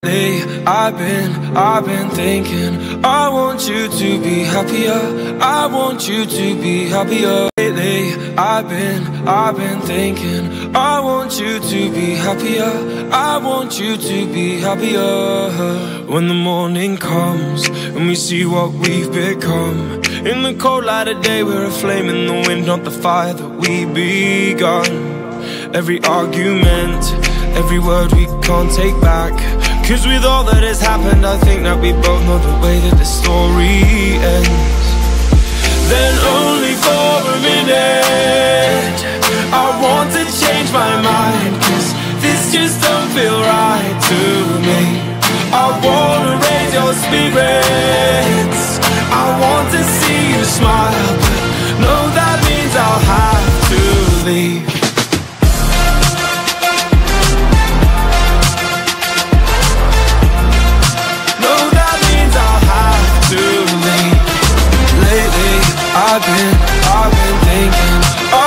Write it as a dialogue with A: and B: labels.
A: I've been thinking, I want you to be happier, I want you to be happier. Lately, I've been thinking, I want you to be happier, I want you to be happier. When the morning comes and we see what we've become, in the cold light of day we're a flame in the wind, not the fire that we begun. Every argument, every word we can't take back, 'cause with all that has happened, I think that we both know the way that the story ends. Then only for a minute I want to change my mind, 'cause this just don't feel right to me. I wanna raise your spirits, I want to see you smile, but no, that means I'll have to leave. I've been thinking,